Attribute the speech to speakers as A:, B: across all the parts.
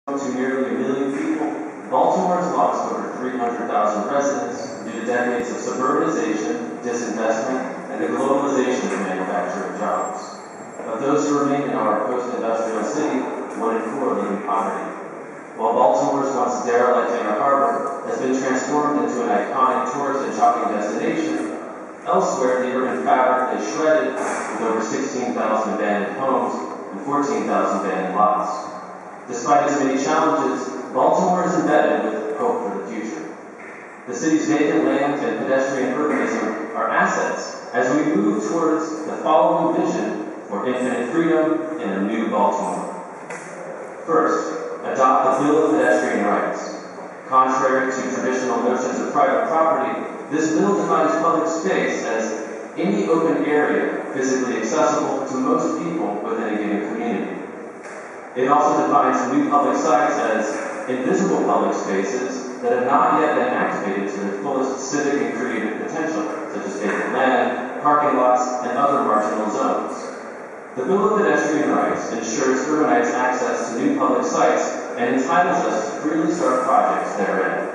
A: to nearly 1 million people, Baltimore has lost over 300,000 residents due to decades of suburbanization, disinvestment, and the globalization of manufacturing jobs. Of those who remain in our post-industrial city, 1 in 4 live in poverty. While Baltimore's once derelict Inner Harbor has been transformed into an iconic tourist and shopping destination, elsewhere the urban fabric is shredded with over 16,000 abandoned homes and 14,000 abandoned lots. Despite its many challenges, Baltimore is embedded with hope for the future. The city's vacant land and pedestrian urbanism are assets as we move towards the following vision for infinite freedom in a new Baltimore. First, adopt the Bill of Pedestrian Rights. Contrary to traditional notions of private property, this bill defines public space as any open area physically accessible to most people within a given community. It also defines new public sites as invisible public spaces that have not yet been activated to their fullest civic and creative potential, such as vacant land, parking lots, and other marginal zones. The Bill of Pedestrian Rights ensures urbanites access to new public sites and entitles us to freely start projects therein.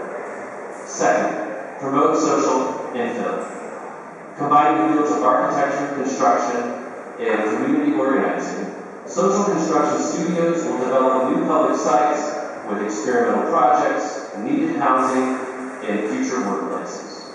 A: Second, promote social infill. Combining the fields of architecture, construction, and community organizing, social construction studios will develop new public sites with experimental projects, needed housing, and future workplaces.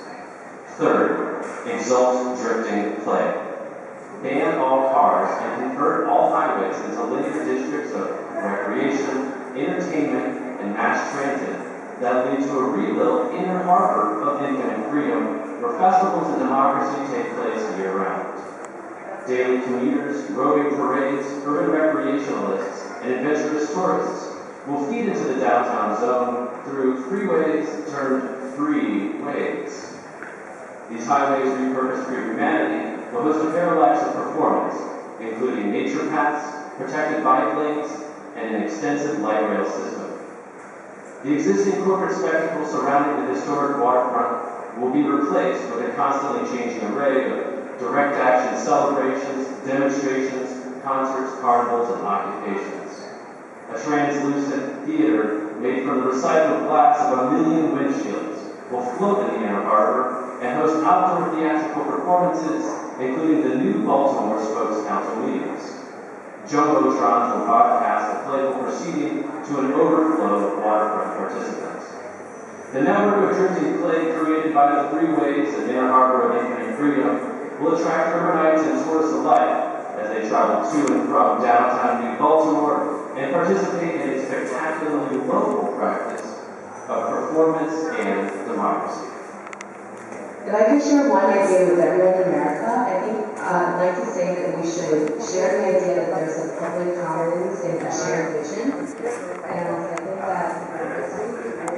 A: Third, exalt drifting play. Ban all cars and convert all highways into linear districts of recreation, entertainment, and mass transit that lead to a rebuilt Inner Harbor of infinite freedom where festivals and democracy take place year-round. Daily commuters, roving parades, urban recreationalists, and adventurous tourists will feed into the downtown zone through freeways turned freeways. These highways repurposed for humanity will host a parallax of performance, including nature paths, protected bike lanes, and an extensive light rail system. The existing corporate spectacle surrounding the historic waterfront will be replaced with a constantly changing array of direct action celebrations, demonstrations, concerts, carnivals, and occupations. A translucent theater made from the recycled glass of 1 million windshields will float in the Inner Harbor and host outdoor theatrical performances, including the new Baltimore Spokes Council meetings. Jumbotrons will broadcast a playful proceeding to an overflow of waterfront participants. The network of drifting play created by the freeways and Inner Harbor of infinite freedom will attract urbanites and tourists alike as they travel to and from downtown New Baltimore and participate in a spectacularly local practice of performance and democracy.
B: If I could share one idea with everyone in America, I think I'd like to say that we should share the idea that there's a public commons and a shared vision. And I think that